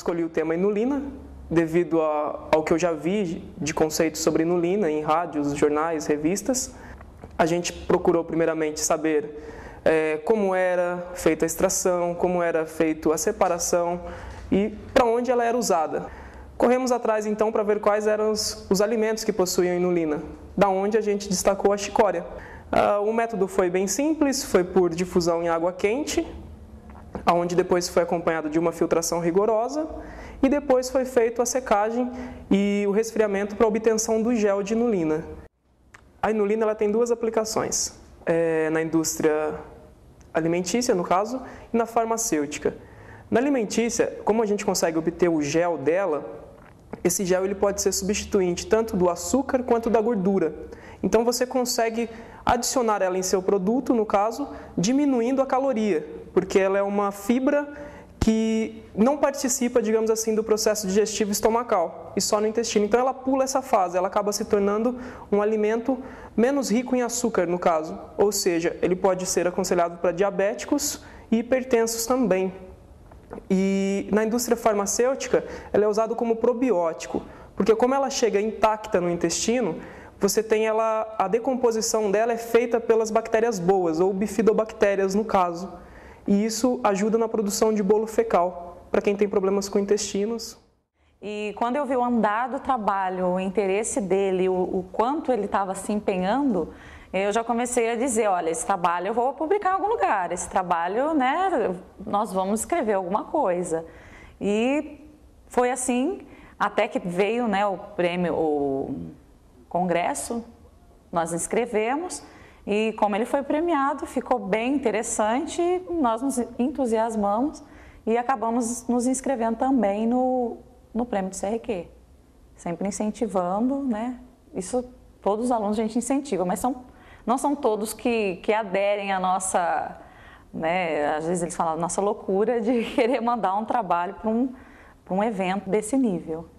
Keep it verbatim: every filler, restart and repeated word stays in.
escolhi o tema inulina, devido a, ao que eu já vi de conceitos sobre inulina em rádios, jornais, revistas. A gente procurou primeiramente saber é, como era feita a extração, como era feita a separação e para onde ela era usada. Corremos atrás então para ver quais eram os, os alimentos que possuíam inulina, da onde a gente destacou a chicória. Uh, o método foi bem simples, foi por difusão em água quente, onde depois foi acompanhado de uma filtração rigorosa e depois foi feita a secagem e o resfriamento para a obtenção do gel de inulina. A inulina ela tem duas aplicações, é, na indústria alimentícia, no caso, e na farmacêutica. Na alimentícia, como a gente consegue obter o gel dela, esse gel ele pode ser substituinte tanto do açúcar quanto da gordura. Então você consegue adicionar ela em seu produto, no caso, diminuindo a caloria, porque ela é uma fibra que não participa, digamos assim, do processo digestivo estomacal, e só no intestino. Então ela pula essa fase, ela acaba se tornando um alimento menos rico em açúcar, no caso. Ou seja, ele pode ser aconselhado para diabéticos e hipertensos também. E na indústria farmacêutica, ela é usada como probiótico, porque como ela chega intacta no intestino, você tem ela, a decomposição dela é feita pelas bactérias boas, ou bifidobactérias no caso. E isso ajuda na produção de bolo fecal, para quem tem problemas com intestinos. E quando eu vi o andar do trabalho, o interesse dele, o, o quanto ele estava se empenhando, eu já comecei a dizer, olha, esse trabalho eu vou publicar em algum lugar, esse trabalho, né, nós vamos escrever alguma coisa. E foi assim, até que veio, né, o prêmio, o congresso, nós inscrevemos, e como ele foi premiado, ficou bem interessante, nós nos entusiasmamos e acabamos nos inscrevendo também no, no prêmio do C R Q. Sempre incentivando, né? Isso todos os alunos a gente incentiva, mas são, não são todos que, que aderem à nossa, né? Às vezes eles falam, nossa loucura de querer mandar um trabalho para um, para um evento desse nível.